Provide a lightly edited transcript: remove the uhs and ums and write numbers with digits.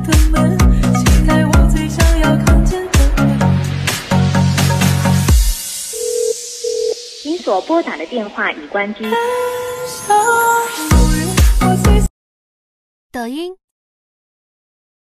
的门，请开我最想要看见的人。 您所拨打的电话已关机。 抖音。